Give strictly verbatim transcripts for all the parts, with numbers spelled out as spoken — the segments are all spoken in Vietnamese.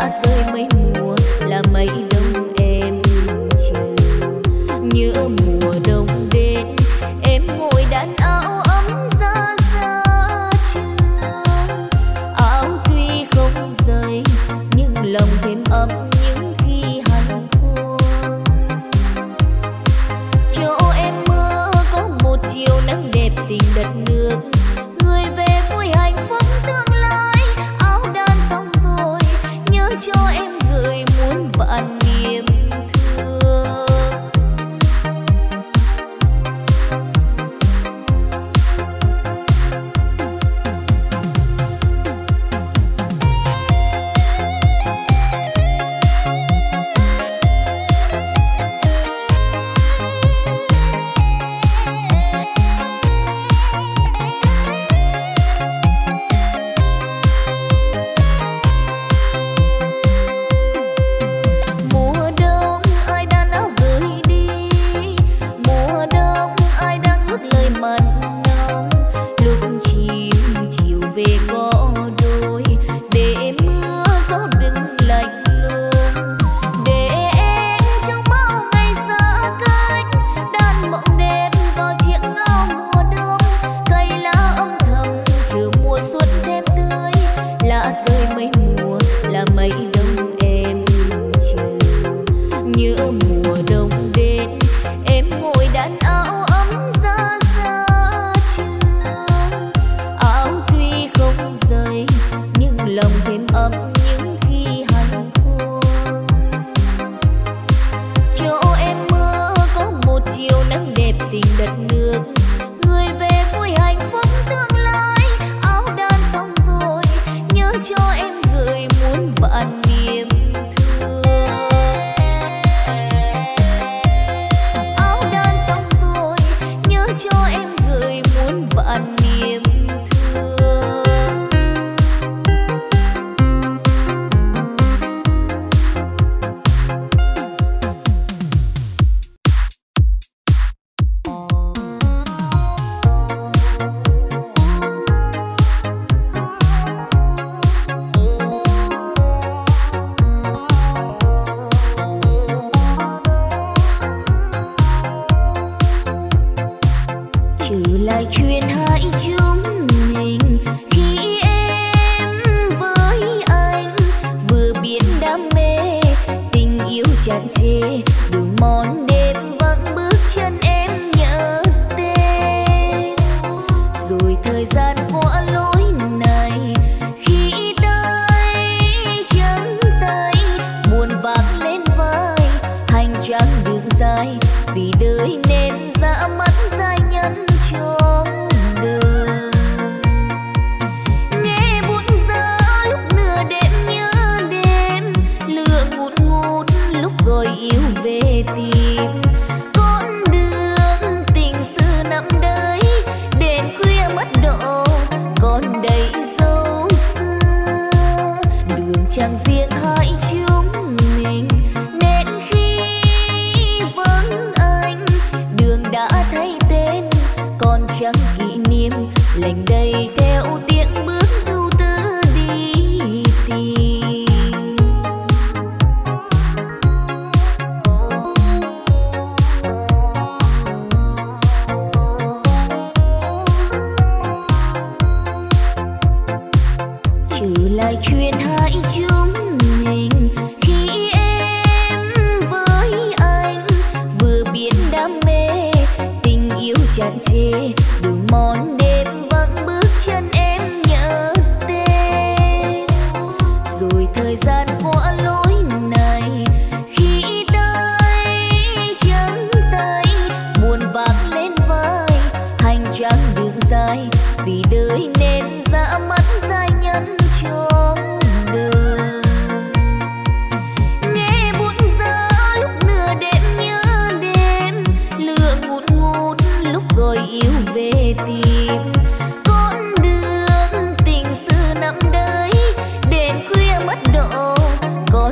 có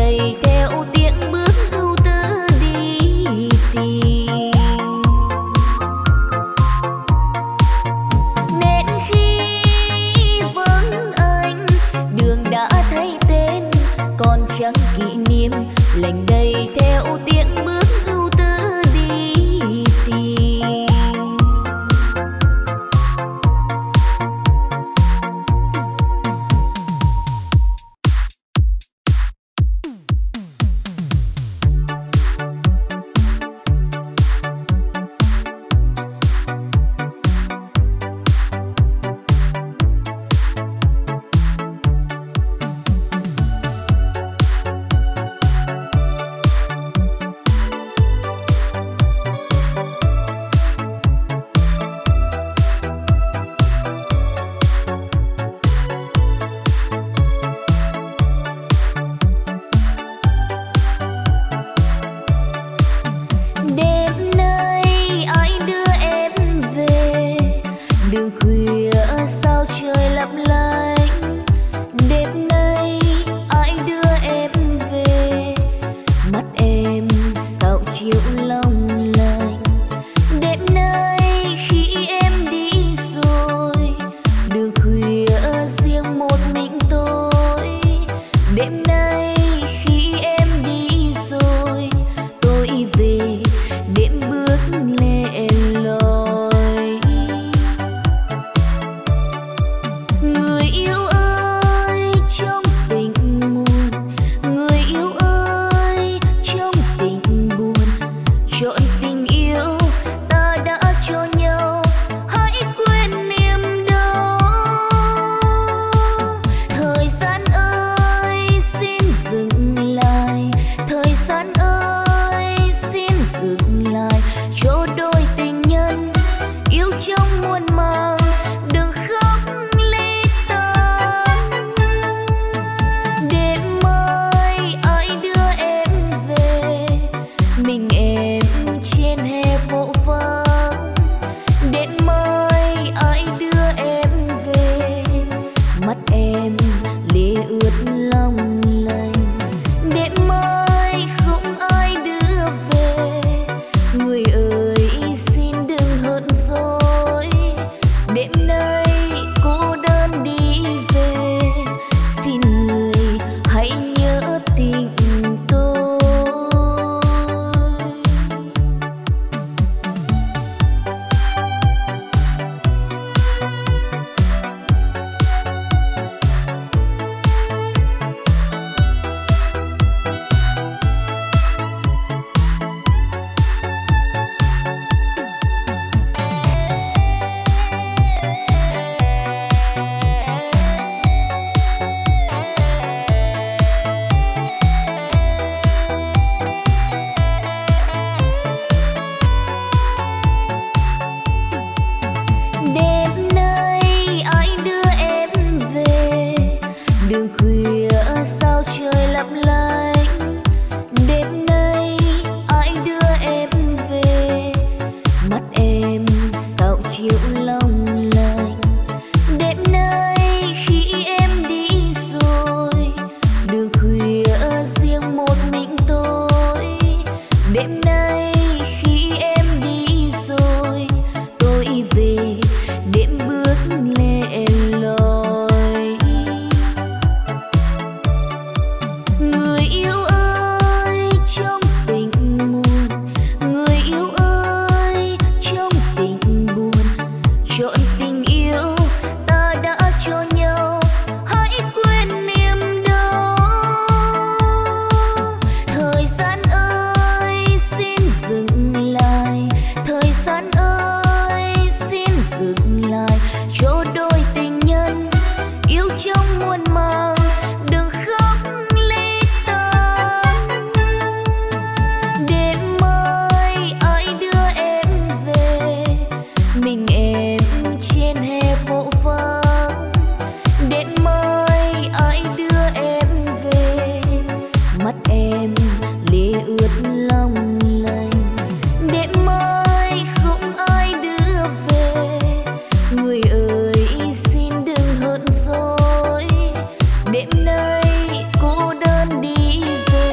đêm nay cô đơn đi về.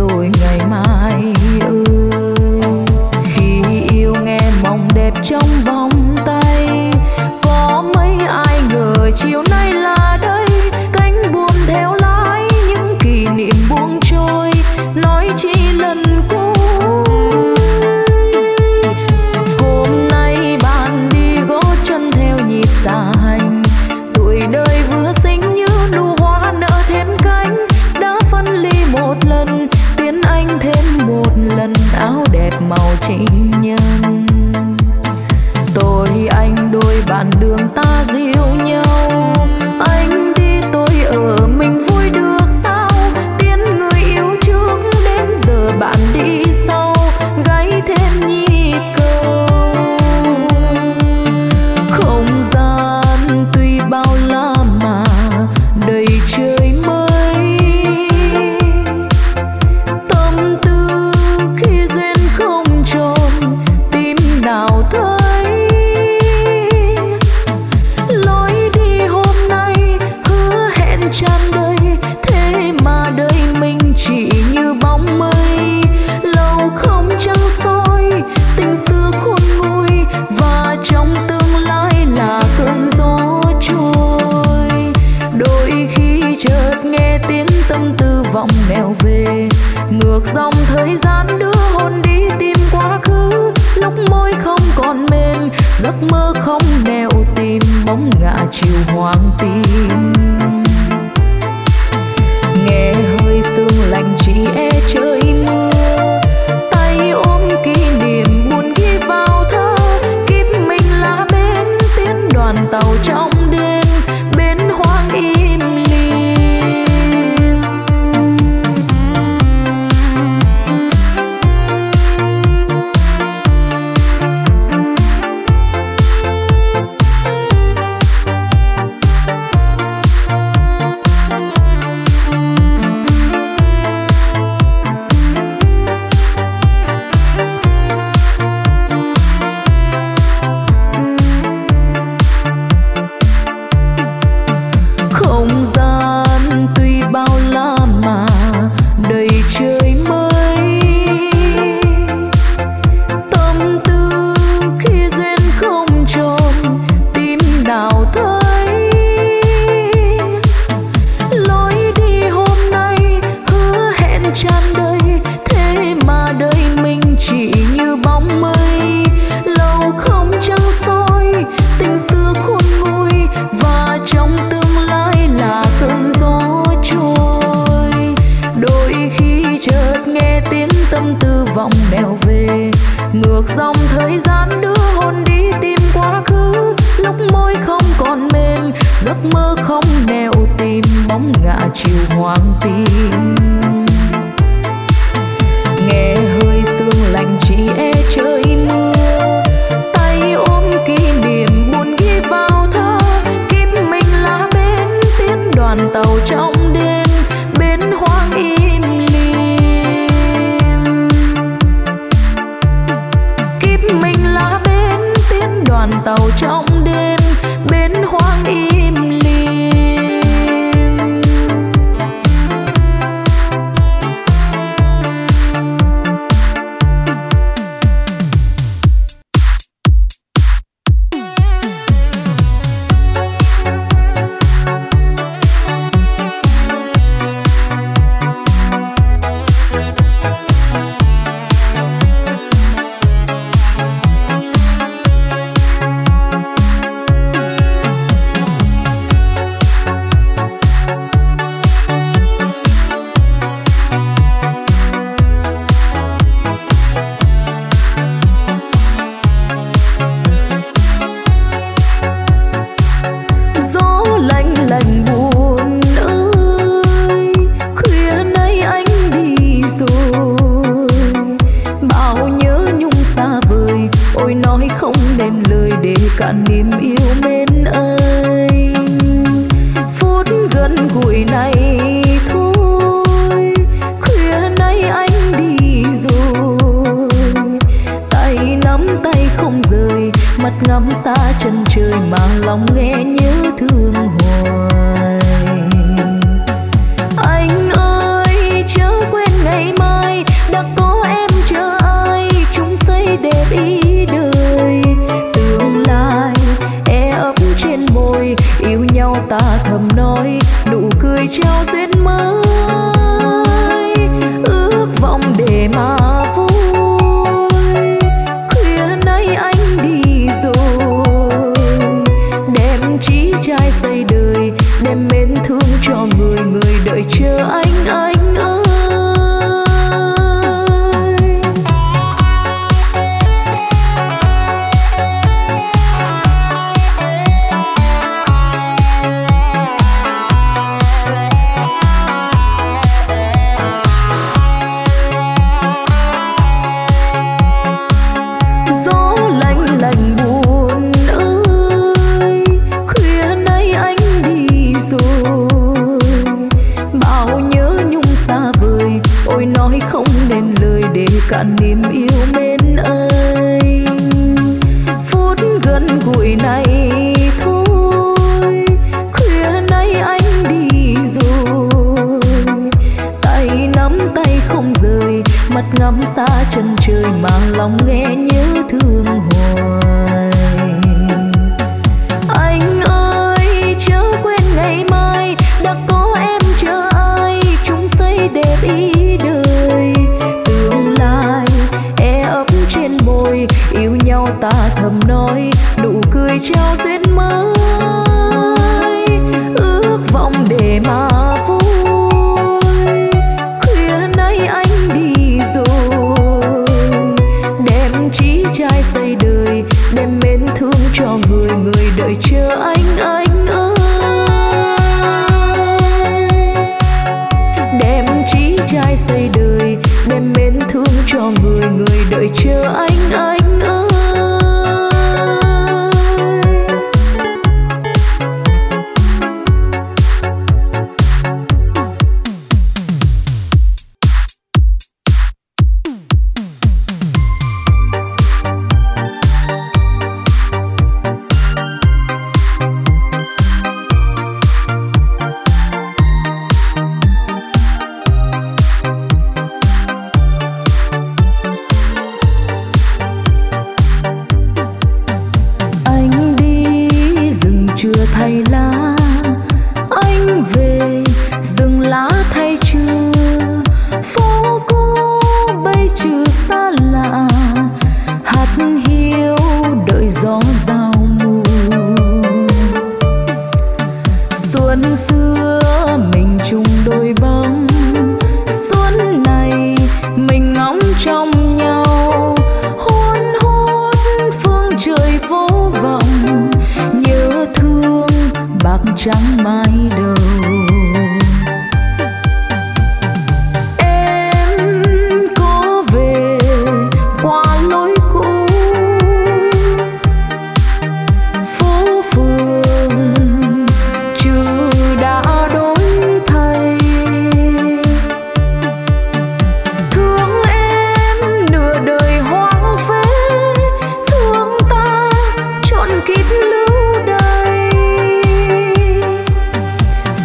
rồi ngày mai ơi. Khi yêu nghe mộng đẹp trong vòng tay, có mấy ai ngờ chiều nay là đây. Cánh buồm theo lái những kỷ niệm buông trôi, nói chi lần cuối. Hôm nay bạn đi gót chân theo nhịp xa hành, tuổi đời vừa sinh như nụ hoa nở thêm cánh. Đã phân ly một lần, tiến anh thêm một lần, áo đẹp màu trinh nhân. Tôi anh đôi bạn đường ta dìu nhau, anh đi tôi ở mình vui được sao? Tiến người yêu trước đến giờ bạn đi sau, gáy thêm nhịp câu. Không gian tuy bao la mà đầy trời mới, tâm tư khi duyên không tròn tim nào thấy. Lối đi hôm nay hứa hẹn tràn đầy, thế mà đời mình chỉ như bóng mây. Lâu không trăng soi, tình xưa khôn nguôi, và trong tương lai là cơn gió trôi. Đôi khi chợt nghe tiếng tâm tư vọng nẻo về, ngược dòng thời gian đưa hồn đi tìm quá khứ. Lúc môi không còn mềm, giấc mơ không nẻo tìm, bóng ngả chiều hoang tim. Nghe hơi sương lạnh chỉ e trời mưa, tay ôm kỷ niệm buồn ghi vào thơ. Kiếp mình là bến tiến đoàn tàu trong đêm, bến hoang im lìm. Không gian tuy bao la mà đầy trời mới, tâm tư khi duyên không tròn tim nào thấy. Lối đi hôm nay hứa hẹn tràn đầy, thế mà đời mình chỉ như bóng mây. Lâu không trăng soi, tình xưa khôn nguôi, và trong tương lai là cơn gió trôi. Đôi khi chợt nghe tiếng tâm tư vọng nẻo về, ngược dòng thời gian đưa hồn đi tìm quá khứ. Lúc môi không còn mềm, giấc mơ không nẻo tìm, bóng ngả chiều hoang tim. Nghe hơi sương lạnh chỉ e trời mưa, tay ôm kỷ niệm buồn ghi vào thơ. Kiếp mình là bến tiến đoàn tàu trong đêm, bến hoang im lìm. Kiếp mình là bến tiến đoàn tàu trong đêm, bến hoang im lìm. cạn niềm yêu mến anh. Phút gần gũi này thôi, khuya nay anh đi rồi. Tay nắm tay không rời, mắt ngắm xa chân trời mà lòng nghe nhớ thương hoài. Anh ơi chớ quên ngày mai thầm nói nụ cười trao duyên mới, ước vọng để mà vui. Khuya nay anh đi rồi, đem chí trai xây đời, đem mến thương cho người người đợi chờ anh anh ơi. Cạn niềm yêu mến anh, phút gần gũi này thôi. Khuya nay anh đi rồi, tay nắm tay không rời, mắt ngắm xa chân trời mà lòng nghe nhớ thương hoài. Anh ơi chớ quên ngày mai đã có em chờ ai, chung xây đẹp ý đời. Trên môi yêu nhau ta thầm nói nụ cười trao duyên mới, ước vọng để mà vui. Khuya nay anh đi rồi, đem chí trai xây đời, đem mến thương cho người người đợi chờ anh anh ơi. Đem chí trai xây đời, đem mến thương cho người người đợi chờ anh anh ơi. Thay lá anh về, rừng lá thay chưa, phố cũ bay trừ xa lạ, hạt hiu đợi gió giao mùa. Xuân xưa mình chung đôi bóng, xuân này mình ngóng trong nhau, hôn hôn phương trời vô vọng, nhớ thương bạc trắng mái đầu. Em có về qua lối cũ, phố phường trừ đã đổi thay. Thương em nửa đời hoang phế, thương ta trọn kiếp lưu đầy.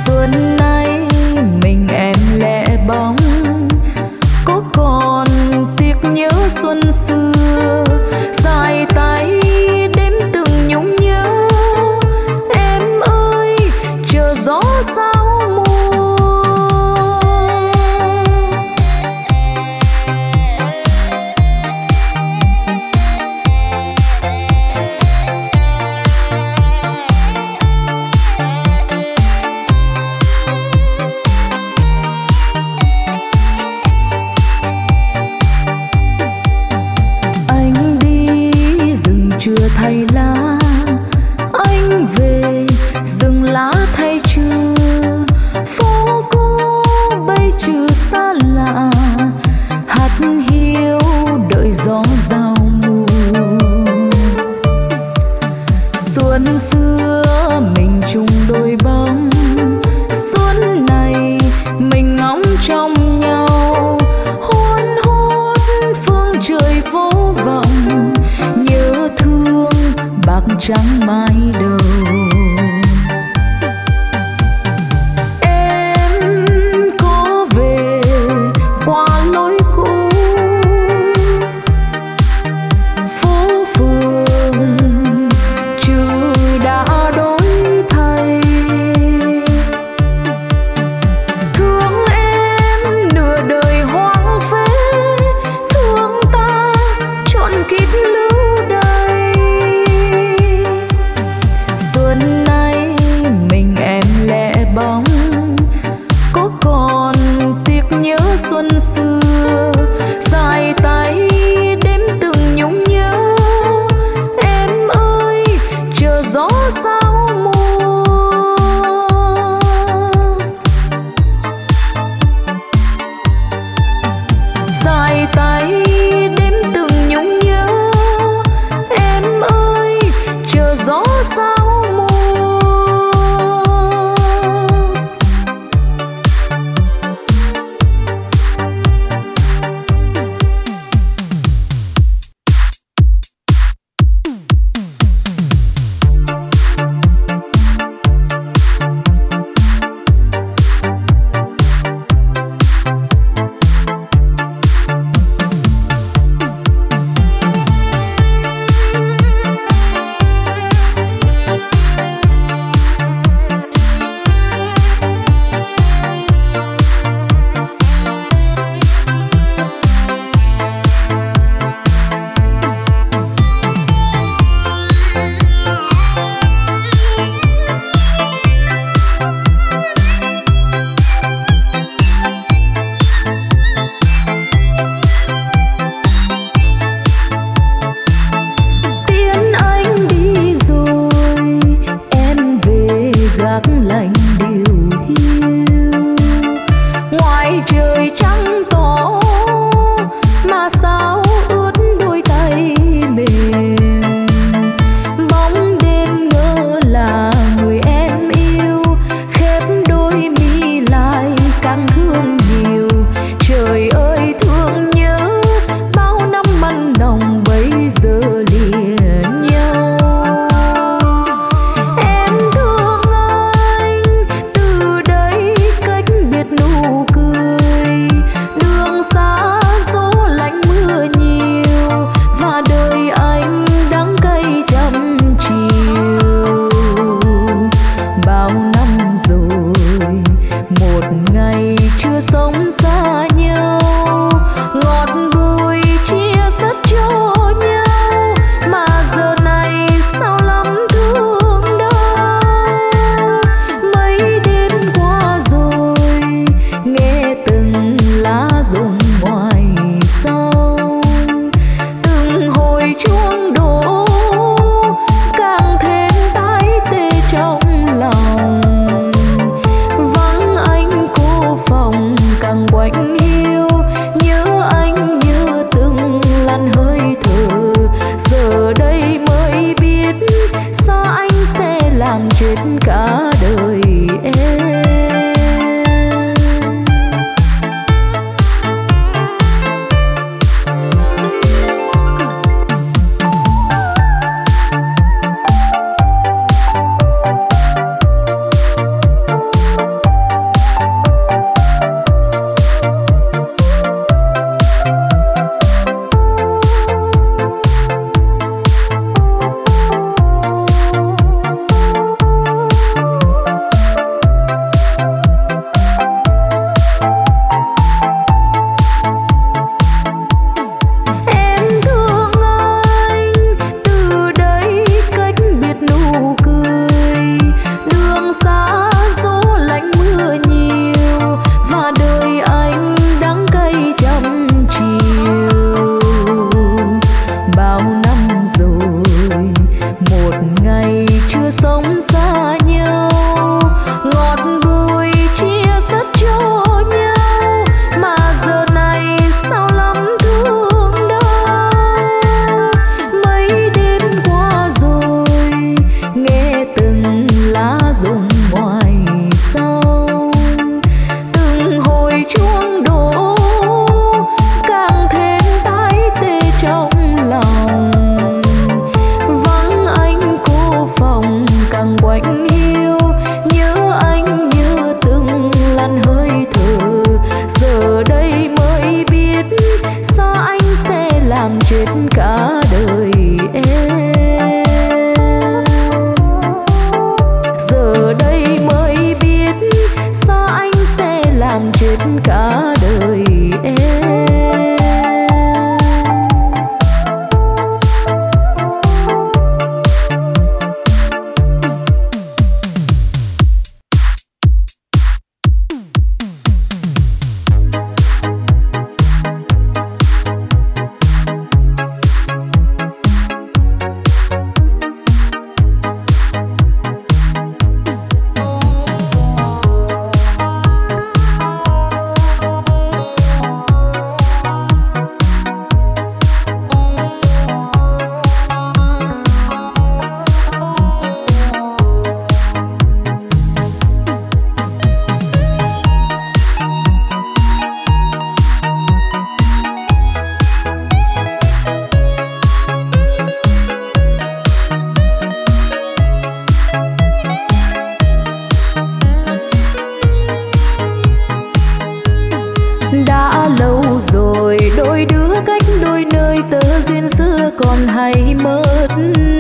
hay mất.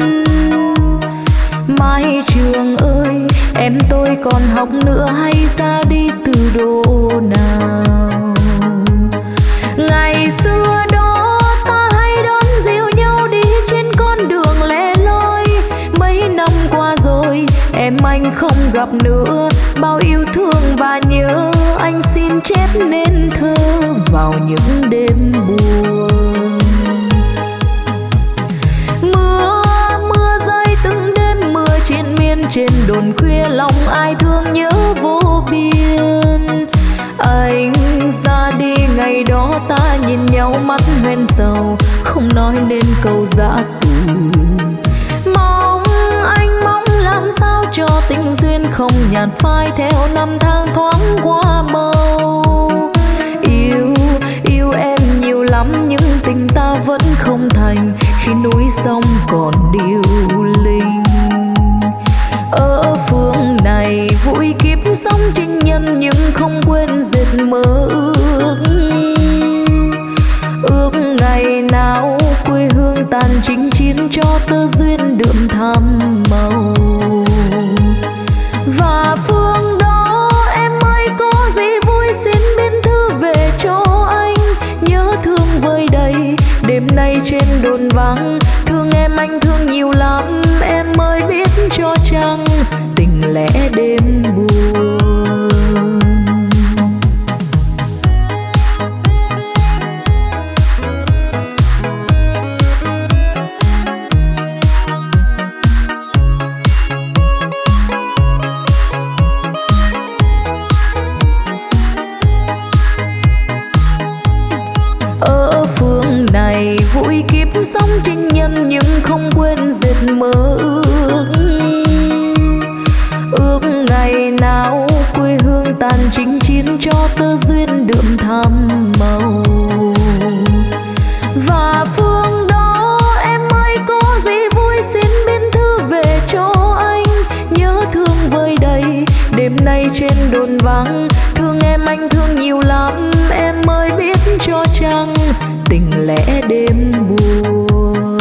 Mai trường ơi, em tôi còn học nữa hay ra đi từ độ nào? Ngày xưa đó ta hay đón dìu nhau đi trên con đường lẻ loi. Mấy năm qua rồi em anh không gặp nữa, bao yêu thương và nhớ anh xin chép nên thơ vào những đêm buồn. Mưa mưa rơi từng đêm, mưa triền miên trên đồn khuya, lòng ai thương nhớ vô biên. Anh ra đi ngày đó ta nhìn nhau mắt hoen sầu, không nói nên câu dã từ. Mong anh mong làm sao cho tình duyên không nhạt phai theo năm tháng thoáng qua màu. Yêu yêu em nhiều lắm nhưng tình ta vẫn không thành, khi núi sông còn điêu linh. Ở phương này vui kiếp sống trinh nhân nhưng không quên dệt mơ ước. Ước ngày nào quê hương tàn chinh chiến cho tơ duyên đượm thắm màu. Và phương đó em ơi có gì vui xin biên thư về cho anh. Nhớ thương vơi đầy đêm nay trên đồn vắng, thương em anh thương nhiều lắm em ơi biết cho chăng tình lẽ đêm buồn. Ở phương này vui kiếp sống trinh nhân nhưng không quên dệt mơ ước. Ước ngày nào quê hương tàn chinh chiến cho tơ duyên đượm thắm màu. Và phương đó em ơi có gì vui xin biên thư về cho anh. Nhớ thương vơi đầy đêm nay trên đồn vắng, thương em anh thương nhiều lắm em ơi biết cho chăng tình lẽ đêm buồn.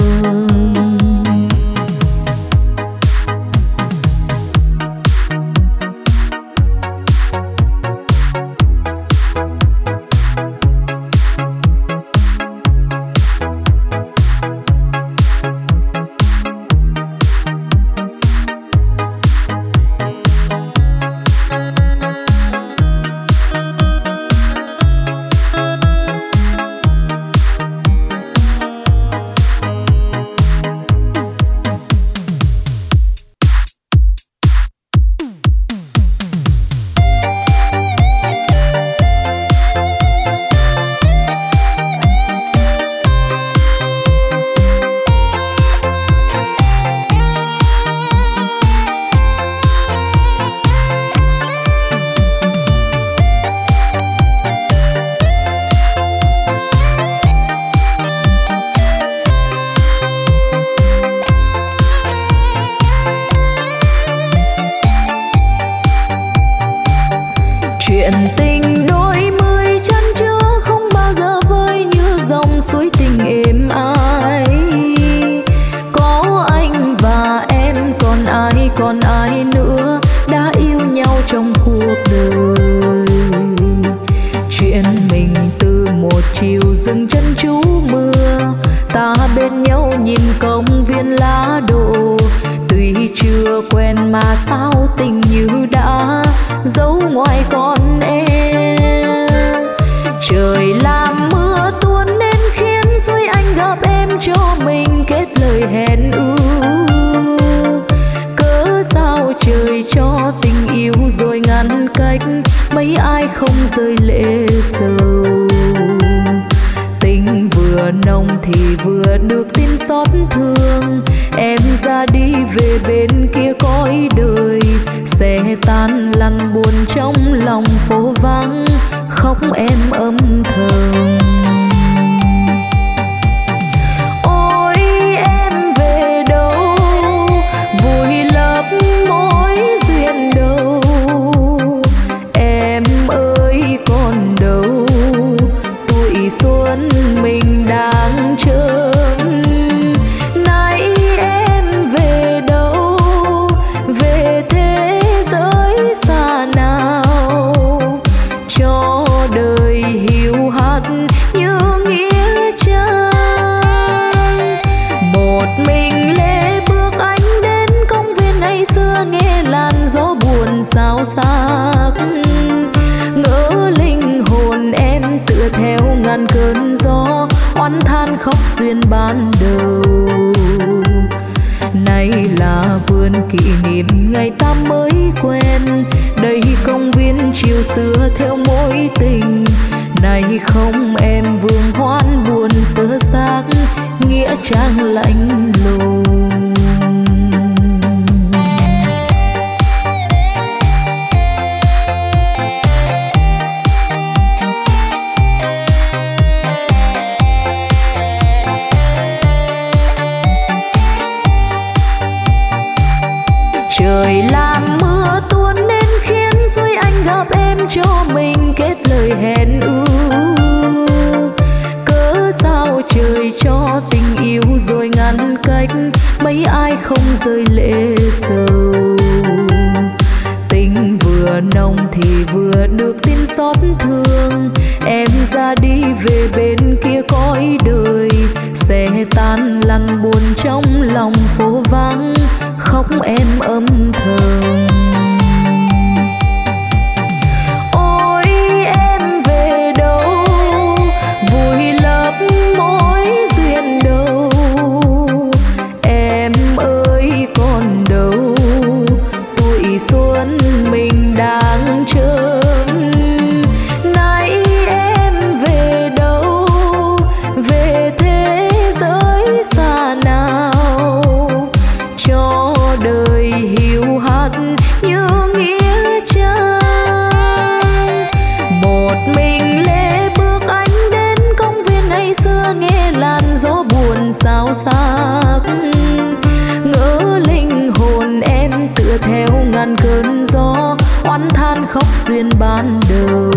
Chuyện tình đôi mươi chân chứa không bao giờ vơi như dòng suối tình êm ái. Có anh và em còn ai còn ai nữa đã yêu nhau trong cuộc đời. Chuyện mình từ một chiều dừng chân trú mưa, ta bên nhau nhìn công viên lá đổ. Tuy chưa quen mà sao tình như đã giấu ngoài con em. Trời làm mưa tuôn nên khiến suối anh gặp em cho mình kết lời hẹn ước. Cớ sao trời cho tình yêu rồi ngăn cách, mấy ai không rơi lệ sầu. Tình vừa nồng thì vừa được tin xót thương, em ra đi về bên kia cõi đời. Sẽ tan lăn buồn trong lòng phố vắng, khóc em âm thầm. Ôi em về đâu, vùi lấp mối duyên đâu. Em ơi còn đâu, tuổi xuân mình đang chớm. kỷ niệm ngày ta mới quen. Đây công viên chiều xưa theo mối tình. Này không em vương hoan buồn sơ xác, nghĩa trang lạnh lùng. Trời làm mưa tuôn nên khiến duyên anh gặp em cho mình kết lời hẹn ước. Cớ sao trời cho tình yêu rồi ngăn cách, mấy ai không rơi lệ sầu. Tình vừa nồng thì vừa được tin xót thương, em ra đi về bên kia cõi đời. Sẽ tan lăn buồn trong lòng phố vắng, khóc em âm thầm. Ôi em về đâu, vùi lấp mối duyên đâu. Em ơi còn đâu, tuổi xuân mình đang chớm. Nay em về đâu, về thế giới xa nào, cho đời hiu hắt như nghĩa trang. Một mình lê bước anh đến công viên ngày xưa, nghe làn gió buồn xao xạc. Ngỡ linh hồn em tựa theo ngàn cơn gió, oán than khóc duyên ban đầu.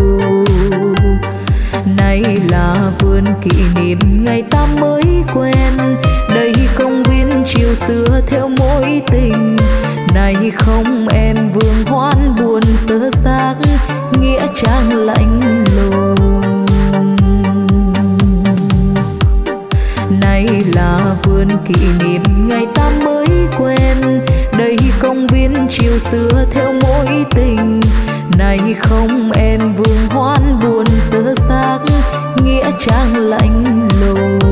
Này là vườn kỷ niệm ngày ta mới quen. Đây công viên chiều xưa theo mối tình. Này không em vương hoan buồn sơ xác, nghĩa trang lạnh lùng. Này là vườn kỷ niệm ngày ta mới quen. Đây công viên chiều xưa theo mối tình. Này không em vương hoan buồn sơ xác, nghĩa trang lạnh lùng.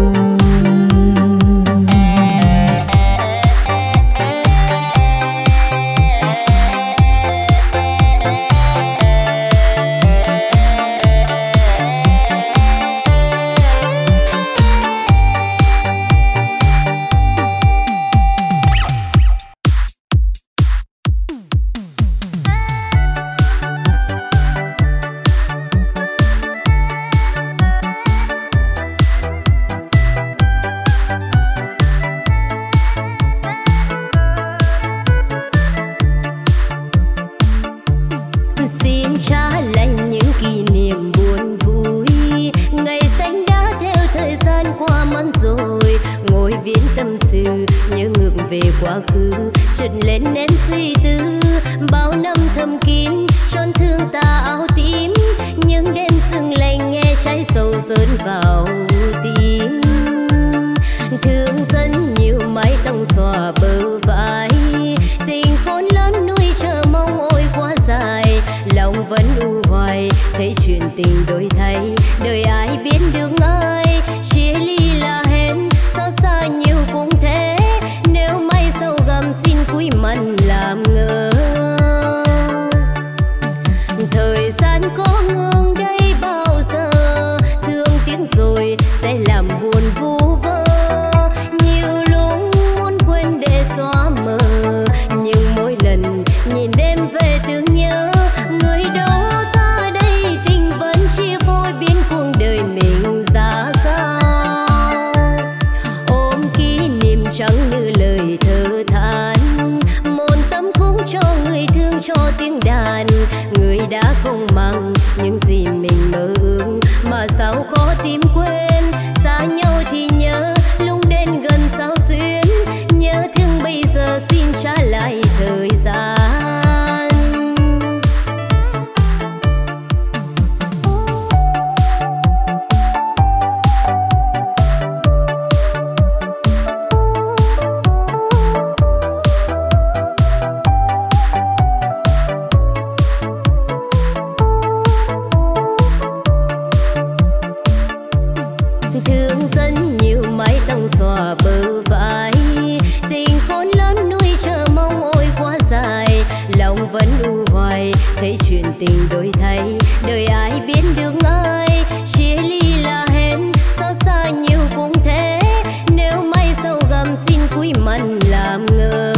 đời ai biết được ai, chia ly là hẹn, xót xa nhiều cũng thế, nếu may sau gầm xin cúi mặt làm ngơ.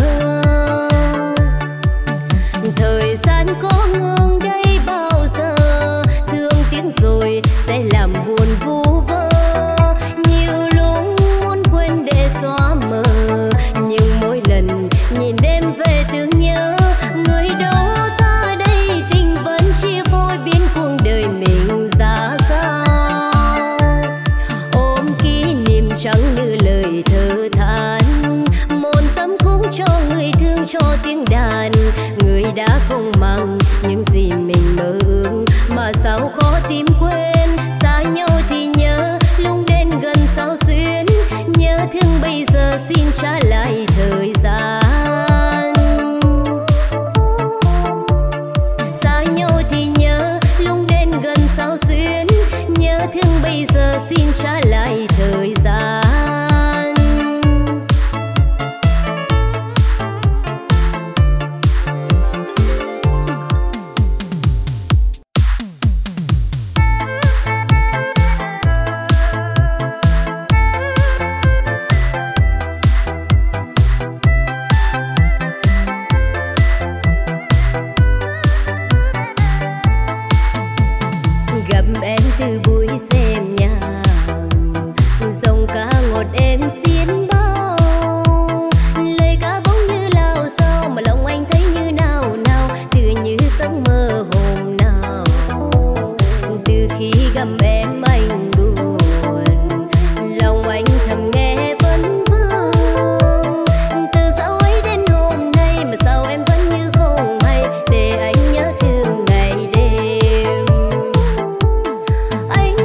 Thời gian có ngừng đây bao giờ, thương tiếng rồi sẽ làm buồn vu vơ, nhiều lúc muốn quên để xóa mờ, nhưng mỗi lần nhìn đêm về tưởng nhớ người đâu ta đây, tình vẫn chia phôi biến cuộc đời mình ra sao. Ôm kỷ niệm chẳng như lời thơ than, một tâm khúc cho người thương cho tiếng đàn, người đã không mang những gì mình mơ ước mà sao khó tìm quên. Xa nhau thì nhớ lúc đến gần sao xuyến, nhớ thương bây giờ xin trả lại thời gian. Xa nhau thì nhớ lúc đến gần sao xuyến, nhớ thương bây giờ xin trả lại thời gian. Gặp em từ buổi xem nhà, dòng ca ngọt em xiên bao, lời ca bóng như lao sao mà lòng anh thấy như nào nào, tựa như giấc mơ hôm nào. Từ khi gặp em anh buồn, lòng anh thầm nghe vấn vương, từ dạo ấy đến hôm nay mà sao em vẫn như không hay, để anh nhớ thương ngày đêm. Anh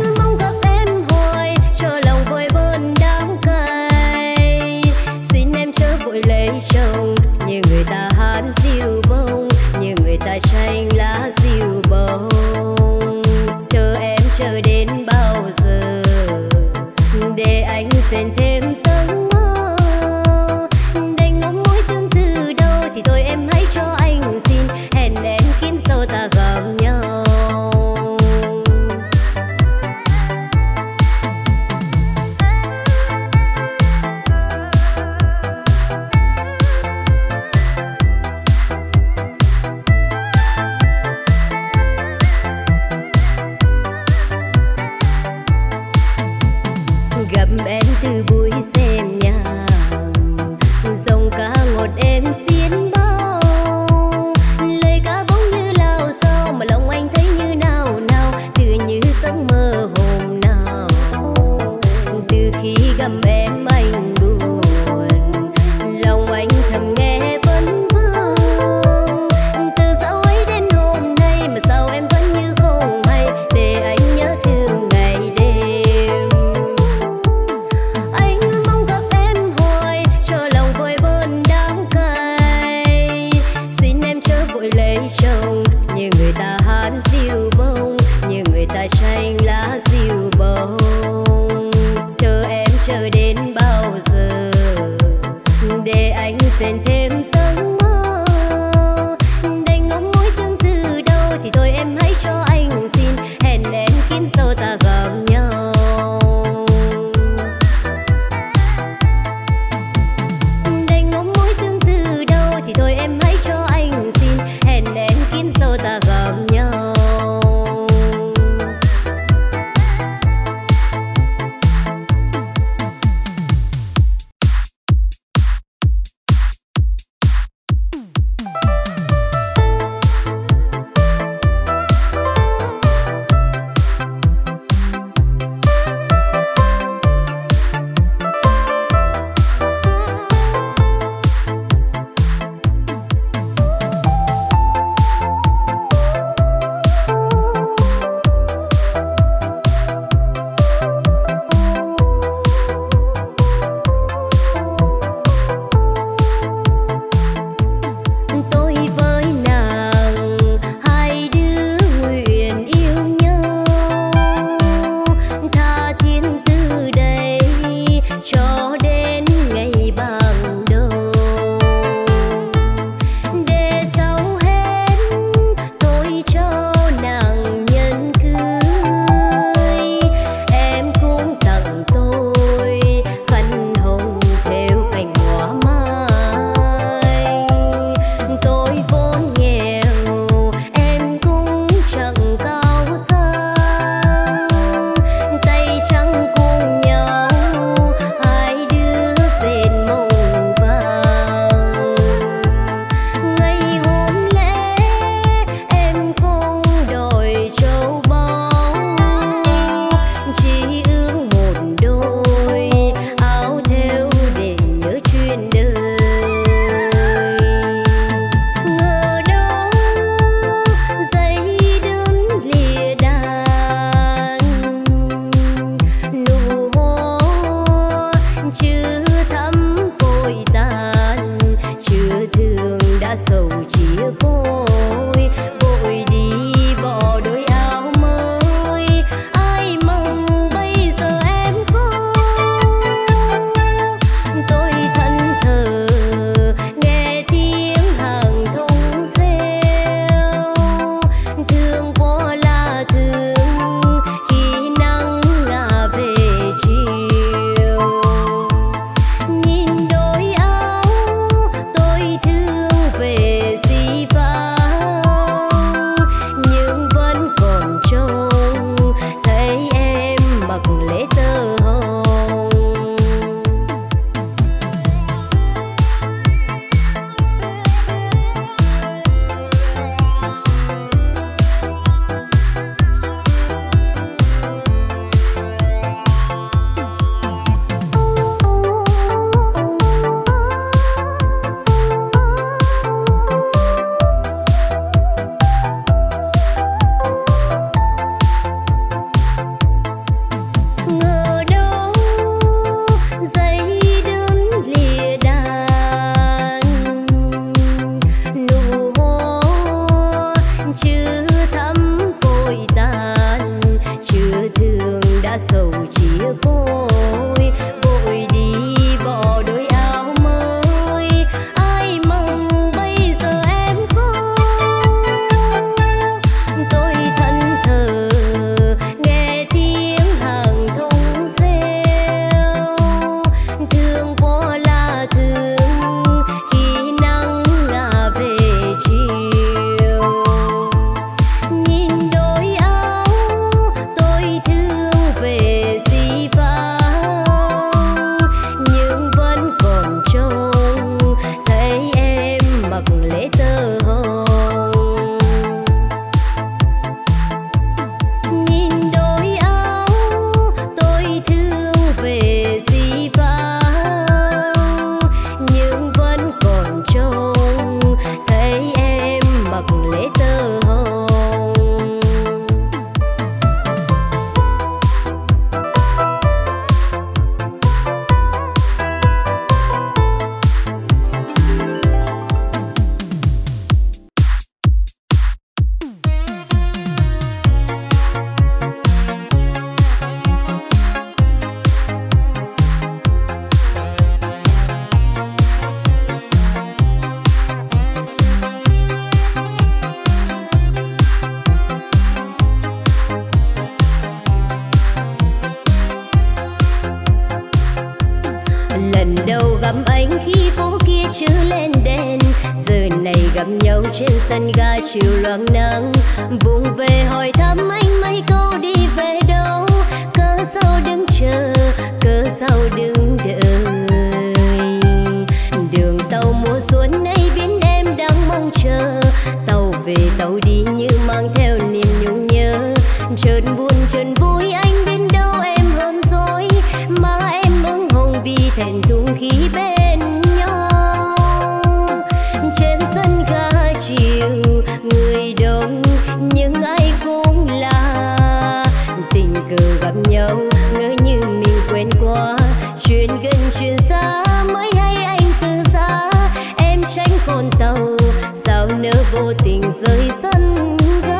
anh khi phố kia chưa lên đèn, giờ này gặp nhau trên sân ga chiều loáng nắng. Vùng về hỏi thăm anh mấy câu đi về đâu, cớ sao đứng chờ, cớ sao đứng đợi. Đường tàu mùa xuân nay biến em đang mong chờ, tàu về tàu đi như mang theo niềm nhung nhớ. Chợt buồn chợt vui anh biết đâu em hơn dối, mà em ửng hồng vì thẹn thùng khi bên nhau. Trên sân ga chiều người đông nhưng ai cũng là tình cờ gặp nhau, ngỡ như mình quen qua. Chuyện gần chuyện xa mới hay anh từ xa, em tránh con tàu sao nỡ vô tình rơi sân ga.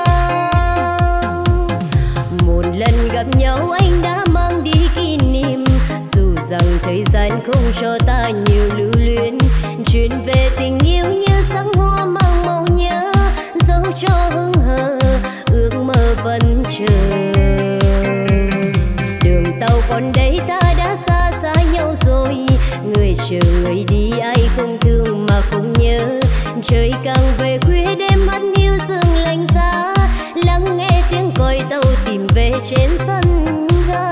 Một lần gặp nhau anh đã mang đi kỷ niệm, dù rằng thời gian không cho ta nhiều lưu luyến. Chuyện về tình yêu như sáng hoa mang màu nhớ, dẫu cho hững hờ ước mơ vẫn chờ. Đường tàu còn đây ta đã xa xa nhau rồi, người chờ người đi ai không thương mà không nhớ. Trời càng về khuya đêm mắt hiu sương lạnh giá, lắng nghe tiếng còi tàu tìm về trên sân ga.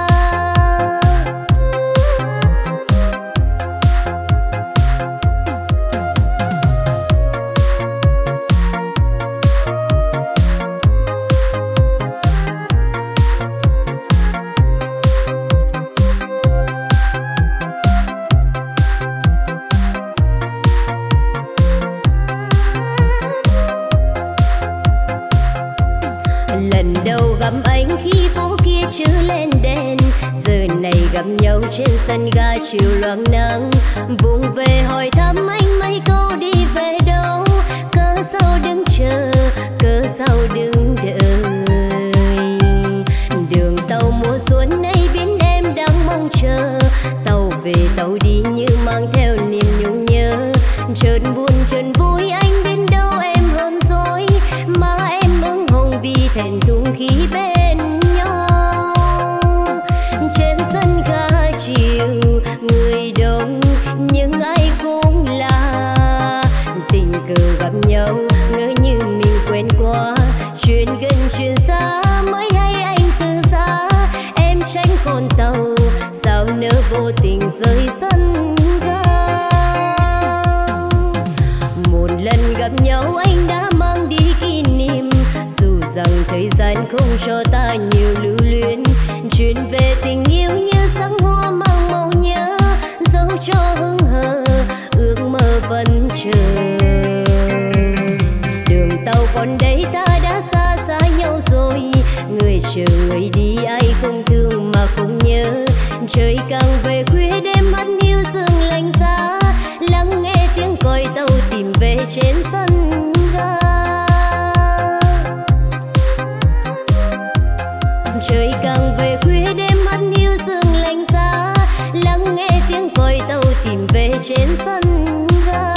Lần đầu gặp anh khi phố kia chưa lên đèn, giờ này gặp nhau trên sân ga chiều loáng nắng. Vùng về hỏi thăm anh mấy câu đi về đâu, cớ sao đứng chờ, cớ sao đứng đợi. Đường tàu mùa xuân nay biến em đang mong chờ, tàu về tàu đi như mang theo niềm nhung nhớ. Chợt buồn chợt vui anh biết đâu em hơn dối, mà em ửng hồng vì thẹn thùng khi bên nhau. Trên sân ga chiều người đông nhưng ai cũng là tình cờ gặp nhau, ngỡ như mình quen qua. Chuyện gần chuyện xa mới hay anh từ xa, em tránh con tàu sao nỡ vô tình rơi sân ga. Một lần gặp nhau anh đã mang đi kỷ niệm, dù rằng thời gian không cho ta nhiều lưu luyến. Chuyện về tình yêu như sáng hoa mang màu nhớ, dẫu cho hững hờ ước mơ vẫn chờ. Đường tàu còn đây ta đã xa xa nhau rồi, người chờ người đi ai không thương mà không nhớ. Trời càng về khuya đêm mắt hiu sương lạnh giá, lắng nghe tiếng còi tàu tìm về trên sân ga. Trời càng về khuya đêm mắt hiu sương lạnh giá, lắng nghe tiếng còi tàu tìm về trên sân ga.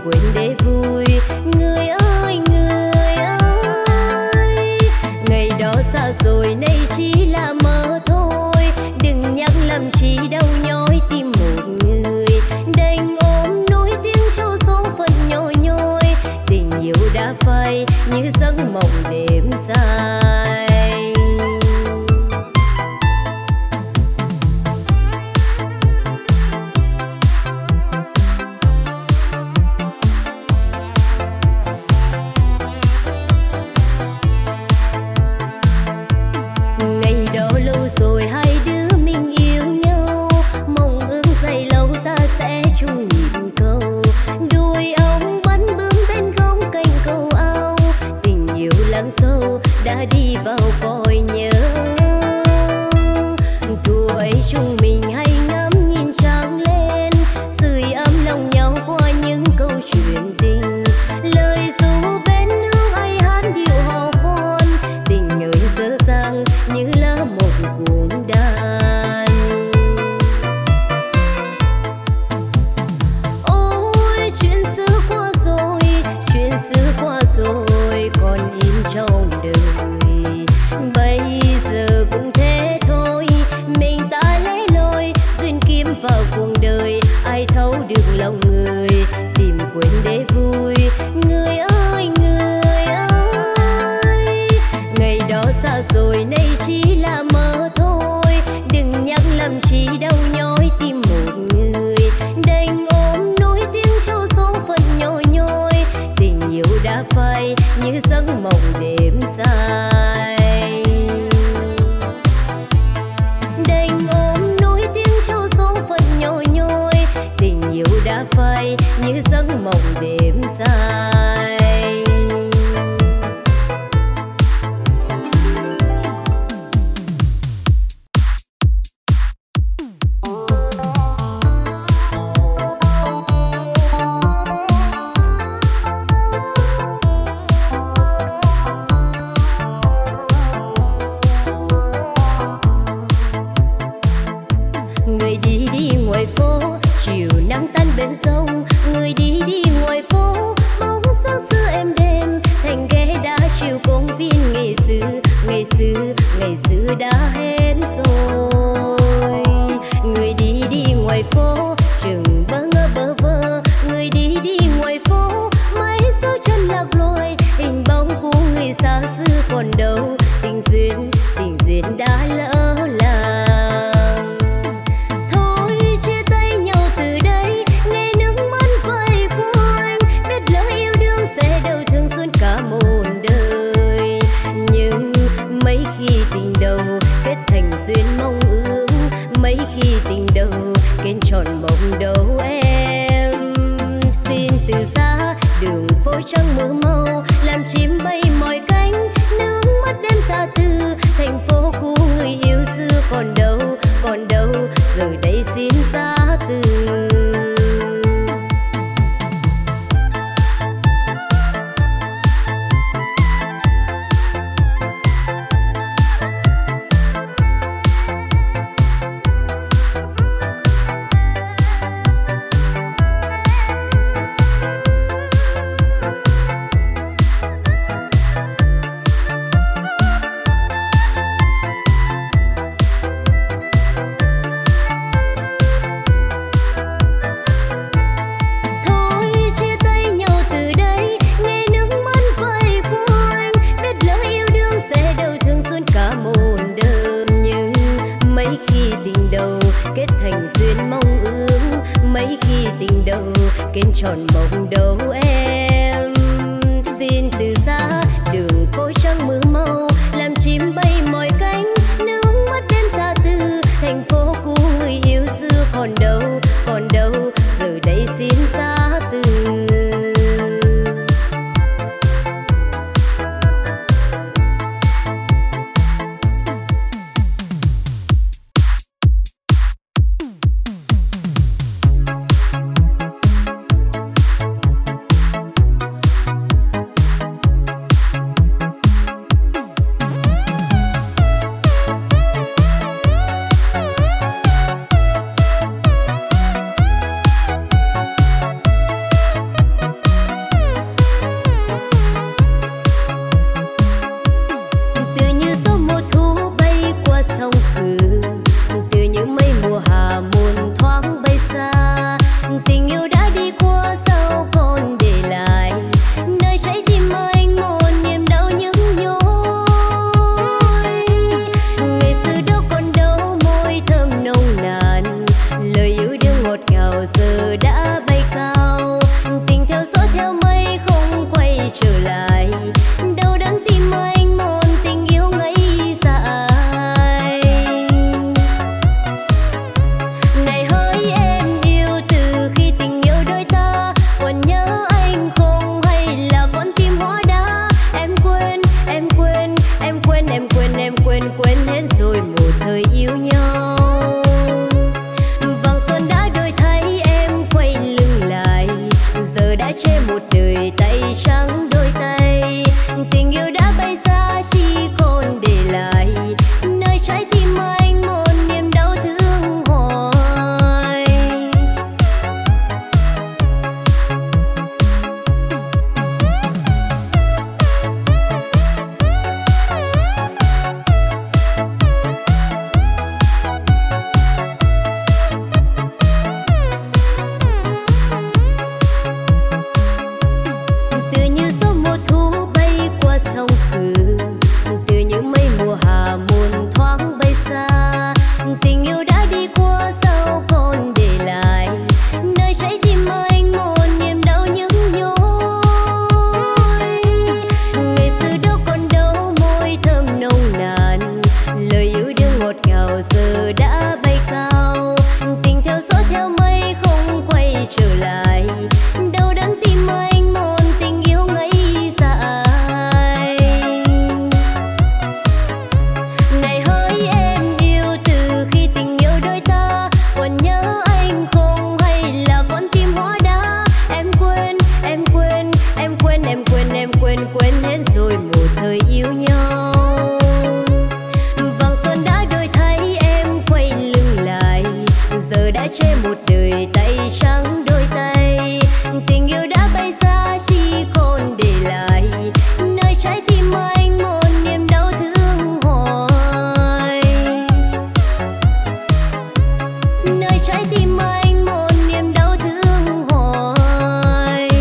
quên để vui. Người ơi người ơi, ngày đó xa rồi nay chỉ là mơ thôi. Đừng nhắc làm chi đau nhói tim một người, đành ôm nỗi tiếng cho số phận nhói nhói. Tình yêu đã phai như giấc mộng đêm dài. Sâu đã đi vào cõi nhớ. Tuổi chúng mình hay ngắm nhìn trăng lên, sưởi ấm lòng nhau qua những câu chuyện tình. Lời ru bên nương ai hát điệu hò khoan, tình ơi dở dang như lá một cuồng đàn. Ôi chuyện xưa qua rồi, chuyện xưa qua rồi còn in trong đời. Bây giờ cũng thế thôi, mình ta lấy lối duyên kiếm vào cuộc đời. Ai thấu được lòng người, tìm quên để vui. Người ơi người ơi, ngày đó xa rồi nay chỉ là mơ thôi. Đừng nhắc làm chi đau nhói tim một người, đành ôm nỗi tiếng cho số phận nhói nhói. Tình yêu đã phai như giấc mộng đêm dài, đành ôm nỗi tiếng cho số phận nhói nhói. Tình yêu đã phai như giấc mộng đêm dài. Bên sông người đi đi ngoài phố, bóng sáng xưa êm đêm thành ghé đá chiều công viên. Ngày xưa ngày xưa ngày xưa đã hết rồi. Người đi đi ngoài phố chừng bơ ngơ bơ vơ, người đi đi ngoài phố mãi dấu chân lạc loài. Hình bóng của người xa xưa còn đâu, tình duyên tình duyên đã lỡ làng. Thôi chia tay nhau từ đây, nghe nước mắt vơi quanh, biết lỡ yêu đương sẽ đau thương suốt cả một đời. Nhưng mấy khi tình đầu kết thành duyên mong ước, mấy khi tình đầu kết tròn mộng đầu em. Xin từ xa đường phố trắng mưa màu, làm chim bay mỏi cánh, nước mắt đêm tha tư. Thành phố của người yêu xưa còn đâu còn đâu, giờ đây xin xa từ. Tròn mộng đâu em. Xin từ xa đường phố trắng mưa màu, làm chim bay mỏi cánh, nước mắt đêm tha tư. Thành phố của người yêu xưa còn đâu còn đâu, giờ đây xin xa từ. che một đời tay trắng đôi tay. Tình yêu đã bay xa chỉ còn để lại nơi trái tim anh một niềm đau thương hoài. Từ như gió mùa thu bay qua sông Cừ, từ những mây mùa hạ muôn thoáng bay xa. Tình yêu đã đi qua sao còn để lại nơi trái tim anh một niềm đau nhức nhối. Ngày xưa đâu còn đâu môi thơm nồng nàn, lời yêu đương ngọt ngào giờ đã bay cao. Tình theo gió theo mây không quay trở lại, đau đớn tim anh một tình yêu ngây dại. Này hỡi em yêu, từ khi tình yêu đôi ta còn nhớ anh không hay là con tim hóa đá. Em quên, em quên, em quên, em quên, em quên, quên hết rồi một thời yêu nhau. Vàng son đã đổi thay em quay lưng lại, giờ đã che một đời tay trắng đôi tay. Tình yêu đã bay xa chỉ còn để lại nơi trái tim anh một niềm đau thương hoài. Nơi trái tim anh một niềm đau thương hoài.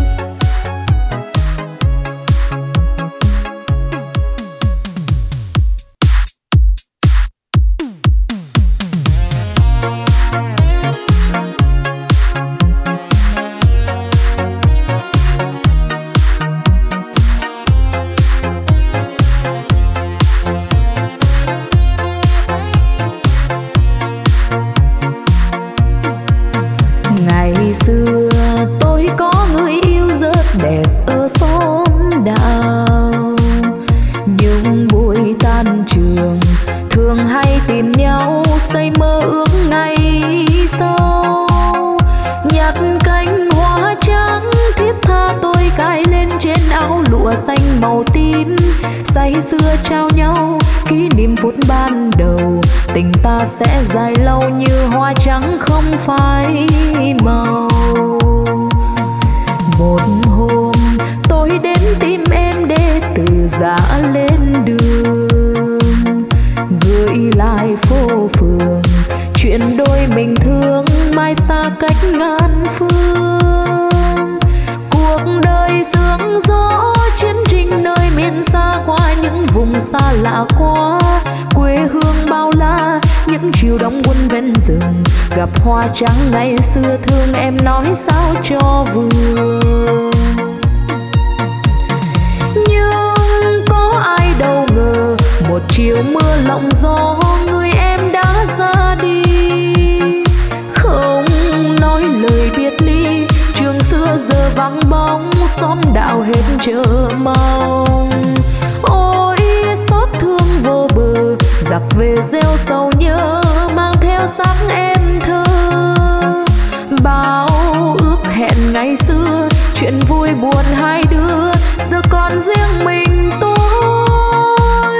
Ngày xưa tôi có người yêu rất đẹp ở xóm đào, nhưng buổi tan trường thường hay tìm nhau xây mơ ước ngày sau. Nhặt cánh hoa trắng thiết tha tôi cài lên trên áo lụa xanh màu tím, say sưa trao nhau kỷ niệm phút ban đầu. Tình ta sẽ dài lâu như hoa trắng không phai màu. Một hôm tôi đến tìm em để từ giã lên đường, gửi lại phố phường chuyện đôi mình thương mai xa cách ngàn phương. Cuộc đời sương gió chiến trình nơi miền xa, qua những vùng xa lạ quá quê hương bao la. Những chiều đông buồn ven rừng gặp hoa trắng ngày xưa, thương em nói sao cho vừa. Nhưng có ai đâu ngờ một chiều mưa lộng gió người em đã ra đi, không nói lời biệt ly. Trường xưa giờ vắng bóng, xóm đạo hết chờ mong. Ôi xót thương vô bờ, giặc về gieo sầu nhớ mang theo sáng em thơ. Bao ước hẹn ngày xưa, chuyện vui buồn hai đứa giờ còn riêng mình tôi.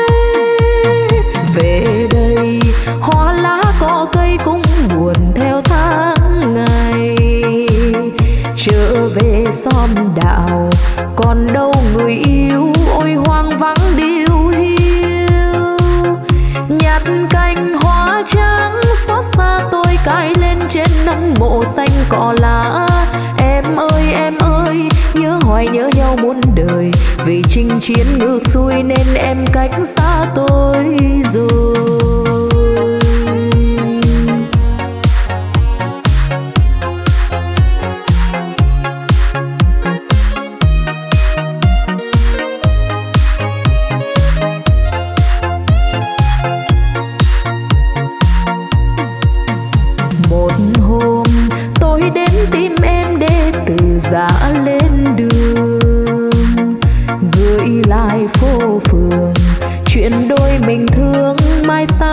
Về đây hoa lá cỏ cây cũng buồn theo tháng ngày, trở về xóm đạo còn đâu người yêu. Ôi hoang vắng điêu hiu, nhặt cành hoa trắng xót xa tôi cài lên trên nấm mộ xanh cỏ lá. Em ơi em ơi, nhớ hoài nhớ nhau muôn đời, vì chinh chiến ngược xuôi nên em cách xa tôi rồi. Một hôm tôi đến tìm em để từ giã lên đường, gửi lại phố phường chuyện đôi mình thương mai xa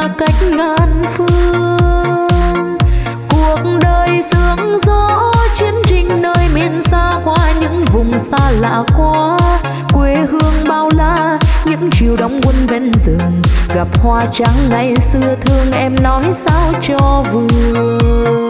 lạ quá. Quê hương bao la, những chiều đông quân ven rừng, gặp hoa trắng ngày xưa thương em nói sao cho vừa.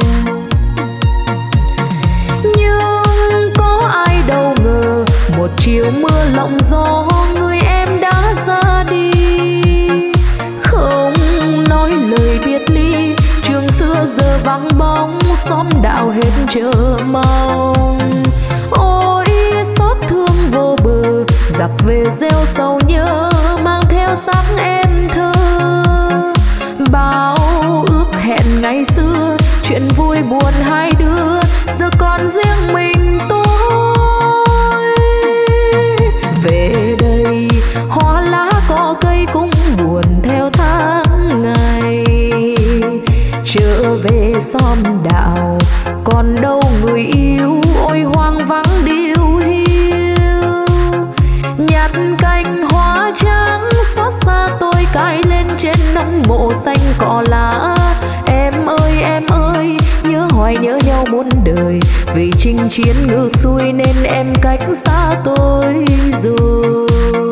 Nhưng có ai đâu ngờ một chiều mưa lộng gió người em đã ra đi, không nói lời biệt ly. Trường xưa giờ vắng bóng, xóm đạo hết chờ mong. Ôi xót thương vô bờ, giặc về gieo sầu nhớ, mang theo xác em thơ. Bao ước hẹn ngày xưa, chuyện vui buồn hai đứa, giờ còn riêng mình tôi. Về đây hoa lá cỏ cây cũng buồn theo tháng ngày. Trở về xóm đạo còn đâu người yêu, ôi hoang vắng điêu hiu. Nhặt cành hoa trắng xót xa tôi cài lên trên nấm mộ xanh cỏ lá. Em ơi em ơi nhớ hoài nhớ nhau muôn đời, vì chinh chiến ngược xuôi nên em cách xa tôi rồi.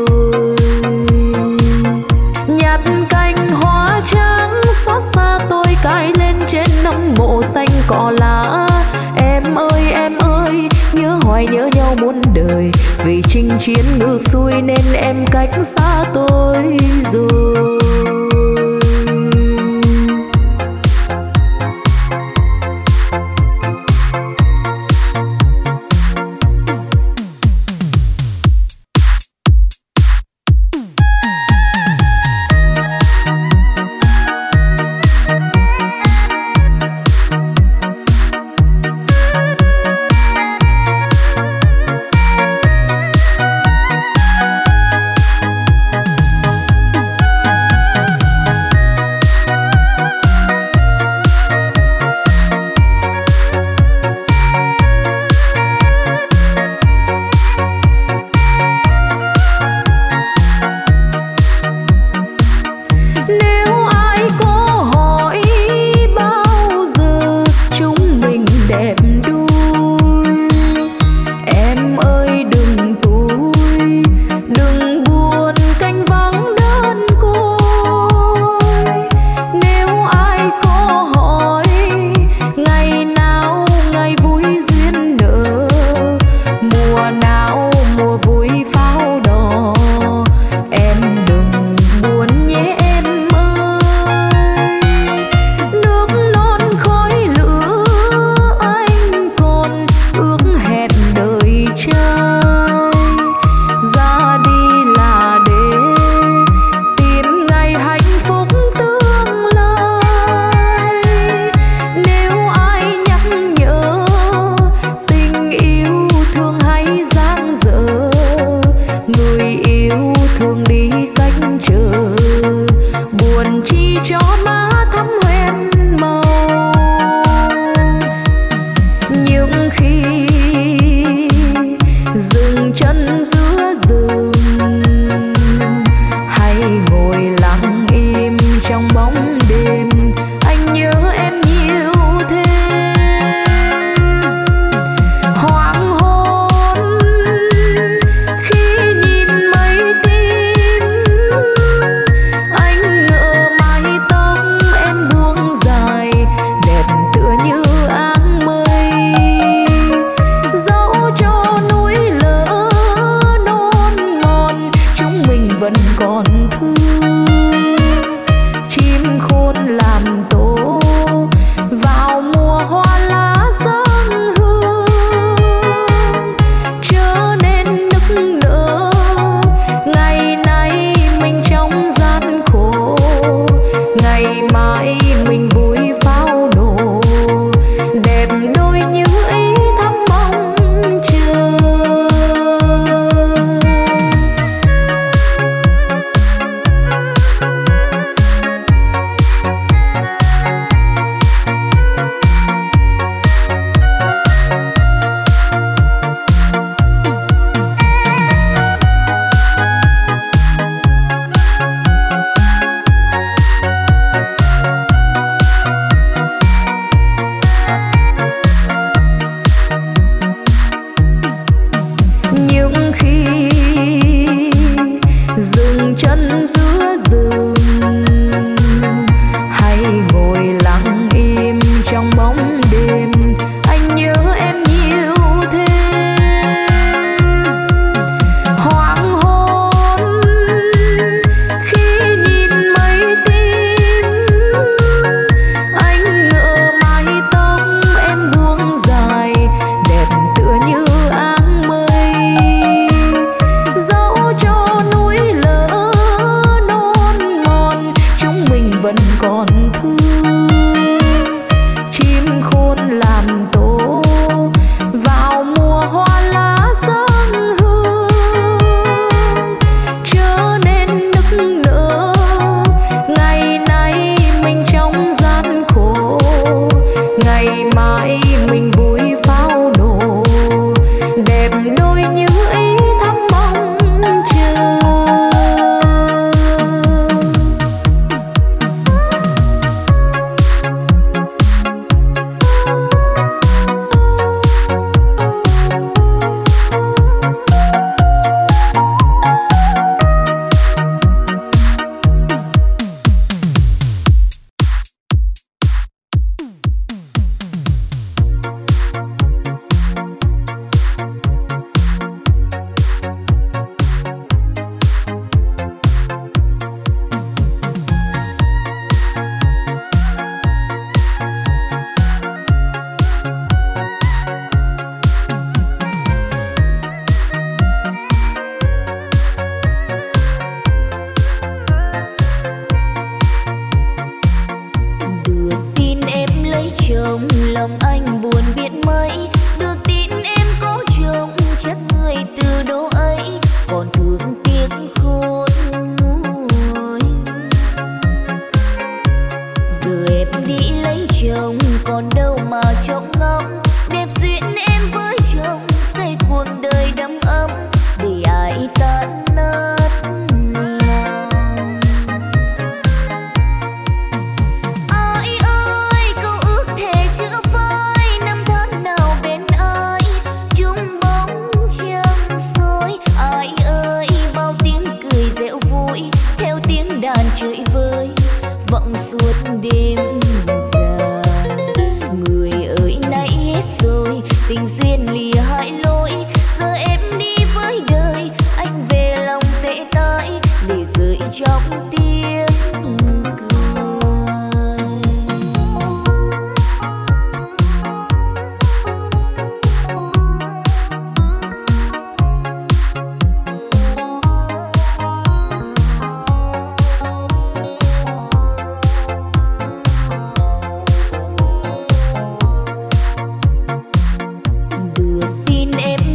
Nhặt cành hoa trắng xót xa tôi cài lên trên nấm mộ xanh cỏ lá. Em ơi em ơi nhớ hoài nhớ nhau muôn đời, vì chinh chiến ngược xuôi nên em cách xa tôi rồi.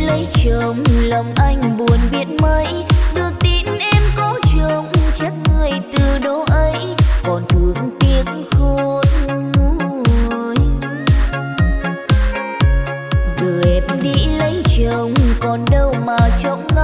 lấy chồng lòng anh buồn biết mấy, được tin em có chồng chắc người từ đó ấy còn thương tiếc khôn nguôi. Giờ em đi lấy chồng còn đâu mà trông